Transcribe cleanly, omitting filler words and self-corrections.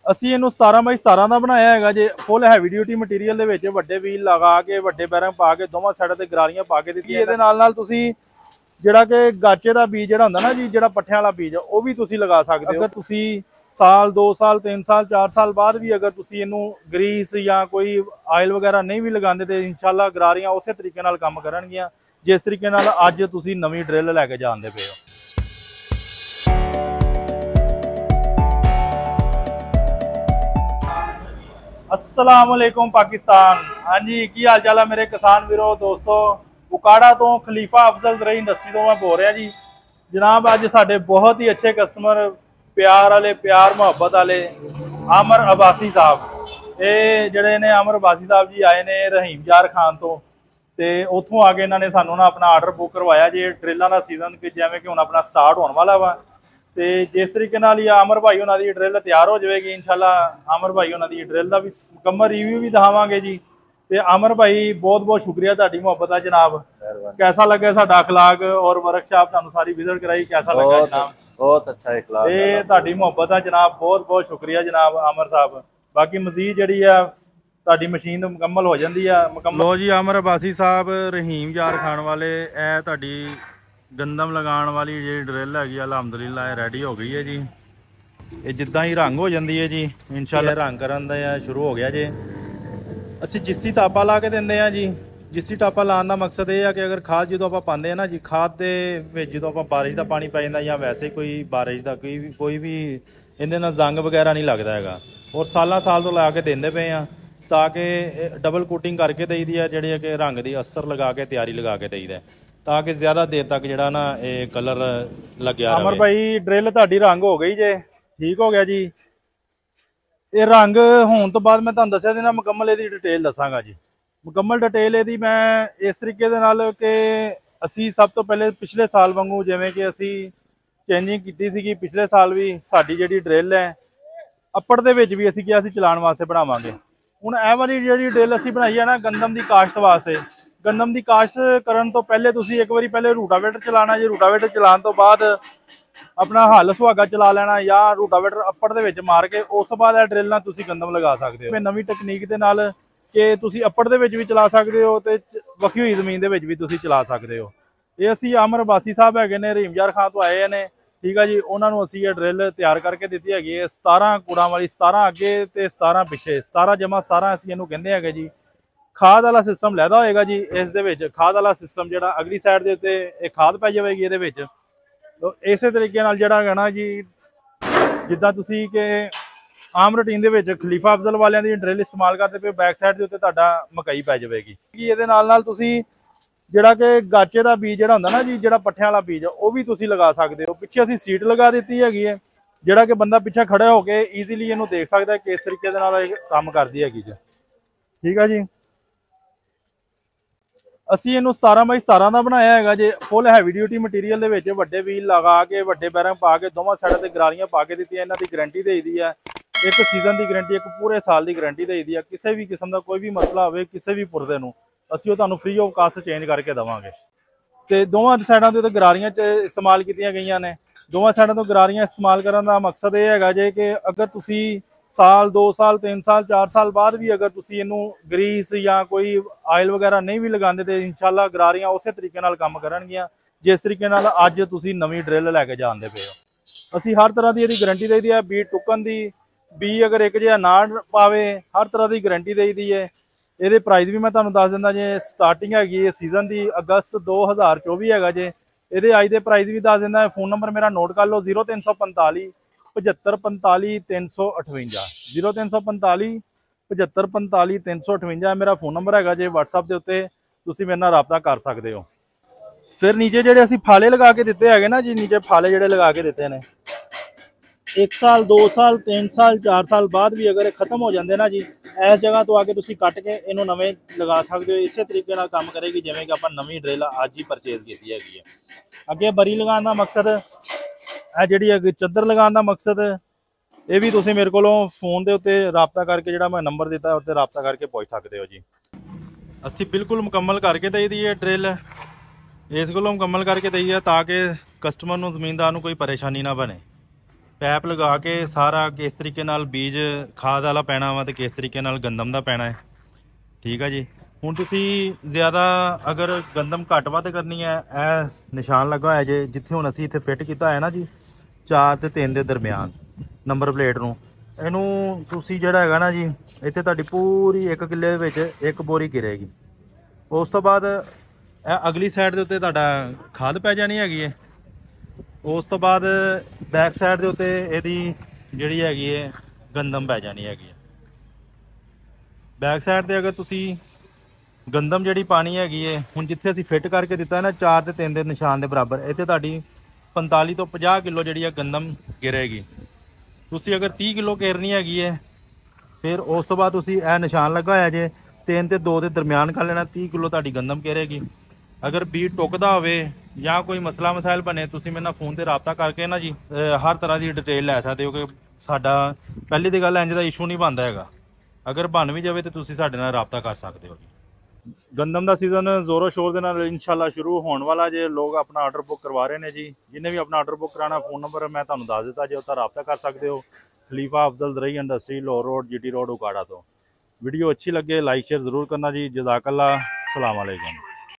ਅਸੀਂ ਇਹਨੂੰ 17x17 ਦਾ ਬਣਾਇਆ ਹੈਗਾ ਜੇ। ਫੁੱਲ ਹੈਵੀ ਡਿਊਟੀ ਮਟੀਰੀਅਲ ਦੇ ਵਿੱਚ ਵੱਡੇ ਵੀਲ ਲਗਾ ਕੇ ਵੱਡੇ ਬੈਰਿੰਗ ਪਾ ਕੇ ਦੋਵਾਂ ਸਾਈਡਾਂ ਤੇ ਗਰਾਰੀਆਂ ਪਾ ਕੇ ਦਿੱਤੀ। ਇਹਦੇ ਨਾਲ ਤੁਸੀਂ ਜਿਹੜਾ ਕਿ ਗਾਚੇ ਦਾ ਬੀਜ ਜਿਹੜਾ ਹੁੰਦਾ ਨਾ ਜੀ, ਜਿਹੜਾ ਪੱਠਿਆਂ ਵਾਲਾ ਬੀਜ, ਉਹ ਵੀ ਤੁਸੀਂ ਲਗਾ ਸਕਦੇ ਹੋ। ਅਗਰ ਤੁਸੀਂ ਸਾਲ 2 ਸਾਲ 3 ਸਾਲ 4 ਸਾਲ ਬਾਅਦ ਵੀ ਅਗਰ ਤੁਸੀਂ ਇਹਨੂੰ ਗਰੀਸ ਜਾਂ ਕੋਈ ਆਇਲ ਵਗੈਰਾ ਨਹੀਂ ਵੀ ਲਗਾਉਂਦੇ ਤੇ ਇਨਸ਼ਾਅੱਲਾ ਗਰਾਰੀਆਂ ਉਸੇ ਤਰੀਕੇ ਨਾਲ ਕੰਮ ਕਰਨਗੀਆਂ ਜਿਸ ਤਰੀਕੇ ਨਾਲ ਅੱਜ ਤੁਸੀਂ ਨਵੀਂ ਡਰਿਲ ਲੈ ਕੇ ਜਾਂਦੇ ਪਏ ਹੋ। अस्सलाम वालेकुम पाकिस्तान। हाँ जी, की हाल चाल है मेरे किसान वीरों दोस्तों। उकाड़ा तो खलीफा अफजल दरई इंडस्ट्री तो मैं बोल रहा जी जनाब। अज साडे बहुत ही अच्छे कस्टमर प्यार वाले प्यार मुहब्बत वाले आमर अब्बासी साहब, ये जड़े ने आमर अब्बासी साहब जी आए ने रहीम यार खान तो उतों आके इन्होंने सानू ना अपना आर्डर बुक करवाया जी। ड्रिलों का सीजन जिवें कि हुण अपना स्टार्ट होने वाला वा ਤੇ ਜਿਸ ਤਰੀਕੇ ਨਾਲ ਹੀ ਆਮਰ ਭਾਈ ਉਹਨਾਂ ਦੀ ਡਰਿਲ ਤਿਆਰ ਹੋ ਜਾਵੇਗੀ ਇਨਸ਼ਾਅੱਲਾ। ਆਮਰ ਭਾਈ ਉਹਨਾਂ ਦੀ ਡਰਿਲ ਦਾ ਵੀ ਮੁਕੰਮਲ ਰਿਵਿਊ ਵੀ ਦਿਖਾਵਾਂਗੇ ਜੀ। ਤੇ ਆਮਰ ਭਾਈ ਬਹੁਤ ਬਹੁਤ ਸ਼ੁਕਰੀਆ, ਤੁਹਾਡੀ ਮੁਹੱਬਤ ਆ ਜਨਾਬ। कैसा लगा साडा अखलाक और वर्कशॉप ਤੁਹਾਨੂੰ ਸਾਰੀ विजिट कराई, कैसा लगा जनाब? बहुत अच्छा अखलाक ਤੇ ਤੁਹਾਡੀ ਮੁਹੱਬਤ ਆ ਜਨਾਬ, ਬਹੁਤ ਬਹੁਤ ਸ਼ੁਕਰੀਆ ਜਨਾਬ ਆਮਰ ਸਾਹਿਬ। ਬਾਕੀ ਮਜ਼ੀਦ ਜਿਹੜੀ ਆ ਤੁਹਾਡੀ ਮਸ਼ੀਨ ਮੁਕੰਮਲ ਹੋ ਜਾਂਦੀ ਆ ਮੁਕੰਮਲ। ਲੋ ਜੀ ਆਮਰ ਅਬਾਸੀ ਸਾਹਿਬ ਰਹੀਮ ਯਾਰ ਖਾਨ ਵਾਲੇ, ਇਹ ਤੁਹਾਡੀ ਗੰਦਮ ਲਗਾਉਣ ਵਾਲੀ ਜਿਹੜੀ ਡਰਿਲ ਹੈਗੀ ਅਲਹਮਦੁਲਿਲਾ ਇਹ ਰੈਡੀ ਹੋ ਗਈ ਹੈ ਜੀ। ਇਹ ਜਿੱਦਾਂ ਹੀ ਰੰਗ ਹੋ ਜਾਂਦੀ ਹੈ ਜੀ ਇਨਸ਼ਾਅੱਲਾ ਰੰਗ ਕਰਨ ਦਾ ਸ਼ੁਰੂ ਹੋ ਗਿਆ ਜੇ। ਅਸੀਂ ਜਿਸਤੀ ਟਾਪਾ ਲਾ ਕੇ ਦਿੰਦੇ ਆ ਜੀ। ਜਿਸਤੀ ਟਾਪਾ ਲਾਉਣ ਦਾ ਮਕਸਦ ਇਹ ਆ ਕਿ ਅਗਰ ਖਾਦ ਜਦੋਂ ਆਪਾਂ ਪਾਉਂਦੇ ਆ ਨਾ ਜੀ, ਖਾਦ ਦੇ ਵਿੱਚ ਜਦੋਂ ਆਪਾਂ ਬਾਰਿਸ਼ ਦਾ ਪਾਣੀ ਪੈ ਜਾਂਦਾ ਜਾਂ ਵੈਸੇ ਕੋਈ ਬਾਰਿਸ਼ ਦਾ ਕੋਈ ਵੀ ਇਹਦੇ ਨਾਲ ਜ਼ੰਗ ਵਗੈਰਾ ਨਹੀਂ ਲੱਗਦਾ ਹੈਗਾ। ਔਰ ਸਾਲਾਂ ਸਾਲ ਤੋਂ ਲਾ ਕੇ ਦਿੰਦੇ ਪਏ ਆ ਤਾਂ ਕਿ ਡਬਲ ਕੋਟਿੰਗ ਕਰਕੇ ਦੇਈਦੀ ਆ, ਜਿਹੜੀ ਕਿ ਰੰਗ ਦੀ ਅਸਰ ਲਗਾ ਕੇ ਤਿਆਰੀ ਲਗਾ ਕੇ ਦੇਈਦਾ ਤਾਂ ਕਿ ਜ਼ਿਆਦਾ ਦੇਰ ਤੱਕ ਜਿਹੜਾ ਨਾ ਇਹ ਕਲਰ ਲੱਗਿਆ ਰਹੇ। ਅਮਰ ਭਾਈ ਡਰਿਲ ਤੁਹਾਡੀ ਰੰਗ ਹੋ ਗਈ ਜੇ, ਠੀਕ ਹੋ ਗਿਆ ਜੀ। ਇਹ ਰੰਗ ਹੋਣ ਤੋਂ ਬਾਅਦ ਮੈਂ ਤੁਹਾਨੂੰ ਦੱਸਿਆ ਸੀ ਨਾ ਮੁਕੰਮਲ ਇਹਦੀ ਡਿਟੇਲ ਦੱਸਾਂਗਾ ਜੀ। ਮੁਕੰਮਲ ਡਿਟੇਲ ਇਹਦੀ ਮੈਂ ਇਸ ਤਰੀਕੇ ਦੇ ਨਾਲ ਕਿ ਅਸੀਂ ਸਭ ਤੋਂ ਪਹਿਲੇ ਪਿਛਲੇ ਸਾਲ ਵਾਂਗੂ ਜਿਵੇਂ ਕਿ ਅਸੀਂ ਚੇਂਜਿੰਗ ਕੀਤੀ ਸੀਗੀ ਪਿਛਲੇ ਸਾਲ ਵੀ ਸਾਡੀ ਜਿਹੜੀ ਡਰਿਲ ਹੈ ਅੱਪੜ ਦੇ ਵਿੱਚ ਵੀ ਅਸੀਂ ਕਿਹਾ ਅਸੀਂ ਚਲਾਉਣ ਵਾਸਤੇ ਬਣਾਵਾਂਗੇ। ਹੁਣ ਇਹ ਵਾਲੀ ਜਿਹੜੀ ਡਰਿਲ ਅਸੀਂ ਬਣਾਈ ਹੈ ਨਾ ਗੰਦਮ ਦੀ ਕਾਸ਼ਤ ਵਾਸਤੇ, ਗੰਦਮ ਦੀ ਕਾਸ਼ਤ ਕਰਨ ਤੋਂ ਪਹਿਲੇ ਤੁਸੀਂ ਇੱਕ ਵਾਰੀ ਪਹਿਲੇ ਰੂਟਾਵੇਟਰ ਚਲਾਉਣਾ ਜੀ। ਰੂਟਾਵੇਟਰ ਚਲਾਉਣ ਤੋਂ ਬਾਅਦ ਆਪਣਾ ਹੱਲ ਸੁਹਾਗਾ ਚਲਾ ਲੈਣਾ ਜਾਂ ਰੂਟਾਵੇਟਰ ਅੱਪੜ ਦੇ ਵਿੱਚ ਮਾਰ ਕੇ ਉਸ ਤੋਂ ਬਾਅਦ ਇਹ ਡਰਿਲ ਨਾਲ ਤੁਸੀਂ ਗੰਦਮ ਲਗਾ ਸਕਦੇ ਹੋ। ਨਵੀਂ ਟੈਕਨੀਕ ਦੇ ਨਾਲ ਕਿ ਤੁਸੀਂ ਅੱਪੜ ਦੇ ਵਿੱਚ ਵੀ ਚਲਾ ਸਕਦੇ ਹੋ ਤੇ ਵਖੀ ਹੋਈ ਜ਼ਮੀਨ ਦੇ ਵਿੱਚ ਵੀ ਤੁਸੀਂ ਚਲਾ ਸਕਦੇ ਹੋ। ਇਹ ਅਸੀਂ ਆਮਰ ਅਬਾਸੀ ਸਾਹਿਬ ਹੈਗੇ ਨੇ ਰਹੀਮ ਯਾਰ ਖਾਨ ਤੋਂ ਆਏ ਨੇ, ਠੀਕ ਆ ਜੀ। ਉਹਨਾਂ ਨੂੰ ਅਸੀਂ ਇਹ ਡਰਿਲ ਤਿਆਰ ਕਰਕੇ ਦਿੱਤੀ ਹੈਗੀ ਹੈ 17 ਕੂੜਾਂ ਵਾਲੀ, 17 ਅੱਗੇ ਤੇ 17 ਪਿੱਛੇ, 17 ਜਮਾ 17 ਅਸੀਂ ਇਹਨੂੰ ਕਹਿੰਦੇ ਹੈਗੇ ਜੀ। ਖਾਦ ਵਾਲਾ ਸਿਸਟਮ ਲੈਦਾ ਹੋਏਗਾ ਜੀ ਇਸ ਦੇ ਵਿੱਚ। ਖਾਦ ਵਾਲਾ ਸਿਸਟਮ ਜਿਹੜਾ ਅਗਲੀ ਸਾਈਡ ਦੇ ਉੱਤੇ ਇਹ ਖਾਦ ਪੈ ਜਾਵੇਗੀ ਇਹਦੇ ਵਿੱਚ। ਇਸੇ ਤਰੀਕੇ ਨਾਲ ਜਿਹੜਾ ਹੈਗਾ ਨਾ ਜੀ ਜਿੱਦਾਂ ਤੁਸੀਂ ਕਿ ਆਮ ਰੂਟੀਨ ਦੇ ਵਿੱਚ ਖਲੀਫਾ ਅਫਜ਼ਲ ਵਾਲਿਆਂ ਦੀ ਡਰਿਲ ਇਸਤੇਮਾਲ ਕਰਦੇ ਪਏ, ਬੈਕ ਸਾਈਡ ਦੇ ਉੱਤੇ ਤੁਹਾਡਾ ਮਕਈ ਪੈ ਜਾਵੇਗੀ। ਇਹਦੇ ਨਾਲ ਤੁਸੀਂ ਜਿਹੜਾ ਕਿ ਗਾਚੇ ਦਾ ਬੀਜ ਜਿਹੜਾ ਹੁੰਦਾ ਨਾ ਜੀ, ਜਿਹੜਾ ਪੱਠਿਆਂ ਵਾਲਾ ਬੀਜ, ਉਹ ਵੀ ਤੁਸੀਂ ਲਗਾ ਸਕਦੇ ਹੋ। ਪਿੱਛੇ ਅਸੀਂ ਸੀਟ ਲਗਾ ਦਿੱਤੀ ਹੈਗੀ ਹੈ ਜਿਹੜਾ ਕਿ ਬੰਦਾ ਪਿੱਛੇ ਖੜਾ ਹੋ ਕੇ ਈਜ਼ੀਲੀ ਇਹਨੂੰ ਦੇਖ ਸਕਦਾ ਕਿਸ ਤਰੀਕੇ ਦੇ ਨਾਲ ਇਹ ਕੰਮ ਕਰਦੀ ਹੈਗੀ ਜੀ, ਠੀਕ ਆ ਜੀ। ਅਸੀਂ ਇਹਨੂੰ 17x17 ਦਾ ਬਣਾਇਆ ਹੈਗਾ ਜੇ। ਫੁੱਲ ਹੈਵੀ ਡਿਊਟੀ ਮਟੀਰੀਅਲ ਦੇ ਵਿੱਚ ਵੱਡੇ ਵੀਲ ਲਗਾ ਕੇ ਵੱਡੇ ਬੈਰਿੰਗ ਪਾ ਕੇ ਦੋਵਾਂ ਸਾਈਡਾਂ ਤੇ ਗਰਾਰੀਆਂ ਪਾ ਕੇ ਦਿੱਤੀਆਂ। ਇਹਨਾਂ ਦੀ ਗਾਰੰਟੀ ਦੇਈਦੀ ਹੈ, ਇੱਕ ਸੀਜ਼ਨ ਦੀ ਗਾਰੰਟੀ, ਇੱਕ ਪੂਰੇ ਸਾਲ ਦੀ ਗਾਰੰਟੀ ਦੇਈਦੀ ਹੈ। ਕਿਸੇ ਵੀ ਕਿਸਮ ਦਾ ਕੋਈ ਵੀ ਮਸਲਾ ਹੋਵੇ ਕਿਸੇ ਵੀ ਪੁਰਜ਼ੇ ਨੂੰ ਅਸੀਂ ਉਹ ਤੁਹਾਨੂੰ ਫ੍ਰੀ ਆਫ ਕਾਸਟ ਚੇਂਜ ਕਰਕੇ ਦੇਵਾਂਗੇ। ਤੇ ਦੋਵਾਂ ਸਾਈਡਾਂ ਦੇ ਉੱਤੇ ਗਰਾਰੀਆਂ ਇਸਤੇਮਾਲ ਕੀਤੀਆਂ ਗਈਆਂ ਨੇ। ਦੋਵਾਂ ਸਾਈਡਾਂ ਤੋਂ ਗਰਾਰੀਆਂ ਇਸਤੇਮਾਲ ਕਰਨ ਦਾ ਮਕਸਦ ਇਹ ਹੈਗਾ ਜੇ ਕਿ ਅਗਰ ਤੁਸੀਂ ਸਾਲ 2 ਸਾਲ 3 ਸਾਲ 4 ਸਾਲ ਬਾਅਦ ਵੀ ਅਗਰ ਤੁਸੀਂ ਇਹਨੂੰ ਗਰੀਸ ਜਾਂ ਕੋਈ ਆਇਲ ਵਗੈਰਾ ਨਹੀਂ ਵੀ ਲਗਾਉਂਦੇ ਤੇ ਇਨਸ਼ਾਅੱਲਾ ਗਰਾਰੀਆਂ ਉਸੇ ਤਰੀਕੇ ਨਾਲ ਕੰਮ ਕਰਨਗੀਆਂ ਜਿਸ ਤਰੀਕੇ ਨਾਲ ਅੱਜ ਤੁਸੀਂ ਨਵੀਂ ਡਰਿਲ ਲੈ ਕੇ ਜਾਂਦੇ ਪਏ ਹੋ। ਅਸੀਂ ਹਰ ਤਰ੍ਹਾਂ ਦੀ ਇਹਦੀ ਗਾਰੰਟੀ ਦੇਈਦੀ ਹੈ। ਬੀ ਟੁਕਨ ਦੀ ਬੀ ਅਗਰ ਇੱਕ ਜਿਹਾ ਨਾ ਪਾਵੇ ਹਰ ਤਰ੍ਹਾਂ ਦੀ ਗਾਰੰਟੀ ਦੇਈਦੀ ਹੈ। ਇਹਦੇ ਪ੍ਰਾਈਸ ਵੀ ਮੈਂ ਤੁਹਾਨੂੰ ਦੱਸ ਦਿੰਦਾ ਜੇ। ਸਟਾਰਟਿੰਗ ਹੈਗੀ ਹੈ ਸੀਜ਼ਨ ਦੀ ਅਗਸਤ 2024 ਹੈਗਾ ਜੇ। ਇਹਦੇ ਅੱਜ ਦੇ ਪ੍ਰਾਈਸ ਵੀ ਦੱਸ ਦਿੰਦਾ। ਫੋਨ ਨੰਬਰ ਮੇਰਾ ਨੋਟ ਕਰ ਲਓ 0345 7545 358 0345 7545 358 ਮੇਰਾ ਫੋਨ ਨੰਬਰ ਹੈਗਾ ਜੇ। WhatsApp ਦੇ ਉੱਤੇ ਤੁਸੀਂ ਮੇਰੇ ਨਾਲ ਰਾਬਤਾ ਕਰ ਸਕਦੇ ਹੋ। ਫਿਰ ਨੀਚੇ ਜਿਹੜੇ ਅਸੀਂ ਫਾਲੇ ਲਗਾ ਕੇ ਦਿੱਤੇ ਹੈਗੇ ਨਾ ਜੀ, ਨੀਚੇ ਫਾਲੇ ਜਿਹੜੇ ਲਗਾ ਕੇ ਦਿੱਤੇ ਨੇ 1 ਸਾਲ 2 ਸਾਲ 3 ਸਾਲ 4 ਸਾਲ ਬਾਅਦ ਵੀ ਅਗਰ ਇਹ ਖਤਮ ਹੋ ਜਾਂਦੇ ਨਾ ਜੀ, ਇਸ ਜਗ੍ਹਾ ਤੋਂ ਆ ਕੇ ਤੁਸੀਂ ਕੱਟ ਕੇ ਇਹਨੂੰ ਨਵੇਂ ਲਗਾ ਸਕਦੇ ਹੋ। ਇਸੇ ਤਰੀਕੇ ਨਾਲ ਕੰਮ ਕਰੇਗੀ ਜਿਵੇਂ ਕਿ ਆਪਾਂ ਨਵੀਂ ਡਰਿਲ ਅੱਜ ਹੀ ਪਰਚੇਜ਼ ਕੀਤੀ ਹੈਗੀ ਹੈ। ਅੱਗੇ ਬਰੀ ਲਗਾਉਣ ਦਾ ਮਕਸਦ, ਇਹ ਜਿਹੜੀ ਅੱਗੇ ਚੱਦਰ ਲਗਾਉਣ ਦਾ ਮਕਸਦ, ਇਹ ਵੀ ਤੁਸੀਂ ਮੇਰੇ ਕੋਲੋਂ ਫੋਨ ਦੇ ਉੱਤੇ ਰਾਬਤਾ ਕਰਕੇ ਜਿਹੜਾ ਮੈਂ ਨੰਬਰ ਦਿੱਤਾ ਉੱਤੇ ਰਾਬਤਾ ਕਰਕੇ ਪੁੱਛ ਸਕਦੇ ਹੋ ਜੀ। ਅਸੀਂ ਬਿਲਕੁਲ ਮੁਕੰਮਲ ਕਰਕੇ ਦੇਈ ਦੀ ਹੈ ਡਰਿਲ, ਇਸ ਕੋਲੋਂ ਮੁਕੰਮਲ ਕਰਕੇ ਦੇਈ ਹੈ ਤਾਂ ਕਿ ਕਸਟਮਰ ਨੂੰ ਜ਼ਮੀਨਦਾਰ ਨੂੰ ਕੋਈ ਪਰੇਸ਼ਾਨੀ ਨਾ ਬਣੇ। ਪੈਪ ਲਗਾ ਕੇ ਸਾਰਾ ਕਿਸ ਤਰੀਕੇ ਨਾਲ ਬੀਜ ਖਾਦ ਵਾਲਾ ਪੈਣਾ ਵਾ ਤੇ ਕਿਸ ਤਰੀਕੇ ਨਾਲ ਗੰਦਮ ਦਾ ਪੈਣਾ ਹੈ। ਠੀਕ ਆ ਜੀ। ਹੁਣ ਤੁਸੀਂ ਜ਼ਿਆਦਾ ਅਗਰ ਗੰਦਮ ਘੱਟ ਵੱਧ ਕਰਨੀ ਹੈ, ਇਹ ਨਿਸ਼ਾਨ ਲੱਗਾ ਹੋਇਆ ਜੇ ਜਿੱਥੇ ਹੁਣ ਅਸੀਂ ਇੱਥੇ ਫਿੱਟ ਕੀਤਾ ਹੋਇਆ ਨਾ ਜੀ 4 ਤੇ 3 ਦੇ ਦਰਮਿਆਨ ਨੰਬਰ ਪਲੇਟ ਨੂੰ, ਇਹਨੂੰ ਤੁਸੀਂ ਜਿਹੜਾ ਹੈਗਾ ਨਾ ਜੀ ਇੱਥੇ ਤੁਹਾਡੀ ਪੂਰੀ 1 ਕਿੱਲੇ ਦੇ ਵਿੱਚ 1 ਬੋਰੀ ਗਿਰੇਗੀ। ਉਸ ਤੋਂ ਬਾਅਦ ਇਹ ਅਗਲੀ ਸਾਈਡ ਦੇ ਉੱਤੇ ਤੁਹਾਡਾ ਖਾਦ ਪੈ ਜਾਣੀ ਹੈਗੀ ਹੈ। ਉਸ ਤੋਂ ਬਾਅਦ ਬੈਕ ਸਾਈਡ ਦੇ ਉੱਤੇ ਇਹਦੀ ਜਿਹੜੀ ਹੈਗੀ ਹੈ ਗੰਦਮ ਪੈ ਜਾਣੀ ਹੈਗੀ ਹੈ। ਬੈਕ ਸਾਈਡ ਤੇ ਅਗਰ ਤੁਸੀਂ ਗੰਦਮ ਜਿਹੜੀ ਪਾਣੀ ਹੈਗੀ ਹੈ, ਹੁਣ ਜਿੱਥੇ ਅਸੀਂ ਫਿੱਟ ਕਰਕੇ ਦਿੱਤਾ ਨਾ 4 ਤੇ 3 ਦੇ ਨਿਸ਼ਾਨ ਦੇ ਬਰਾਬਰ, ਇੱਥੇ ਤੁਹਾਡੀ 45 ਤੋਂ 50 ਕਿਲੋ ਜਿਹੜੀ ਹੈ ਗੰਦਮ ਗਿਰੇਗੀ। ਤੁਸੀਂ ਅਗਰ 30 ਕਿਲੋ ਘੇਰਨੀ ਹੈਗੀ ਹੈ, ਫਿਰ ਉਸ ਤੋਂ ਬਾਅਦ ਤੁਸੀਂ ਇਹ ਨਿਸ਼ਾਨ ਲੱਗਾ ਹੋਇਆ ਜੇ 3 ਤੇ 2 ਦੇ ਦਰਮਿਆਨ ਕਰ ਲੈਣਾ, 30 ਕਿਲੋ ਤੁਹਾਡੀ ਗੰਦਮ ਘੇਰੇਗੀ। ਅਗਰ ਬੀਜ ਟੁੱਕਦਾ ਹੋਵੇ ਜਾਂ ਕੋਈ ਮਸਲਾ ਮਸਾਇਲ ਬਣੇ, ਤੁਸੀਂ ਮੇਰੇ ਨਾਲ ਫੋਨ ਤੇ ਰਾਬਤਾ ਕਰਕੇ ਨਾ ਜੀ ਹਰ ਤਰ੍ਹਾਂ ਦੀ ਡਿਟੇਲ ਲੈ ਸਕਦੇ ਹੋ ਕਿ ਸਾਡਾ ਪਹਿਲੀ ਦੀ ਗੱਲ ਇੰਜ ਦਾ ਇਸ਼ੂ ਨਹੀਂ ਬਣਦਾ ਹੈਗਾ। ਅਗਰ ਬਣ ਵੀ ਜਾਵੇ ਤਾਂ ਤੁਸੀਂ ਸਾਡੇ ਨਾਲ ਰਾਬਤਾ ਕਰ ਸਕਦੇ ਹੋ। ਗੰਦਮ ਦਾ ਸੀਜ਼ਨ ਜ਼ੋਰੋ ਸ਼ੋਰ ਦੇ ਨਾਲ ਇਨਸ਼ਾਅੱਲਾ ਸ਼ੁਰੂ ਹੋਣ ਵਾਲਾ ਜੇ। ਲੋਕ ਆਪਣਾ ਆਰਡਰ ਬੁੱਕ ਕਰਵਾ ਰਹੇ ਨੇ ਜੀ। ਜਿਹਨੇ ਵੀ ਆਪਣਾ ਆਰਡਰ ਬੁੱਕ ਕਰਾਉਣਾ, ਫੋਨ ਨੰਬਰ ਮੈਂ ਤੁਹਾਨੂੰ ਦੱਸ ਦਿੱਤਾ ਜੇ, ਉੱਥੇ ਰਾਬਤਾ ਕਰ ਸਕਦੇ ਹੋ। ਖਲੀਫਾ ਅਫਜ਼ਲ ਦਰਈ industry, Lahore road, GT road, Okara ਤੋਂ। ਵੀਡੀਓ ਅੱਛੀ ਲੱਗੇ ਲਾइक शेयर ज़रूर करना जी। जज़ाकल्लाह, अस्सलाम वालेकुम।